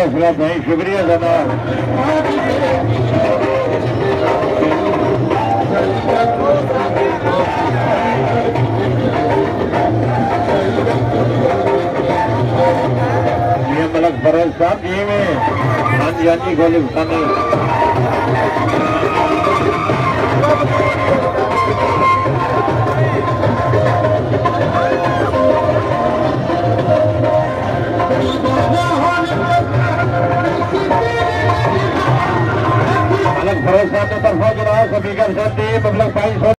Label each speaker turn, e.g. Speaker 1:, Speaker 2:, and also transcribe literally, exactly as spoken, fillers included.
Speaker 1: हौसला भाई, शुक्रिया जनाब। ये मलक फरोज साहब जी में हाँ जी हाँ जी गोली खानी मलक फरोज साहब की तरफा जनाब सभी का सभी मतलब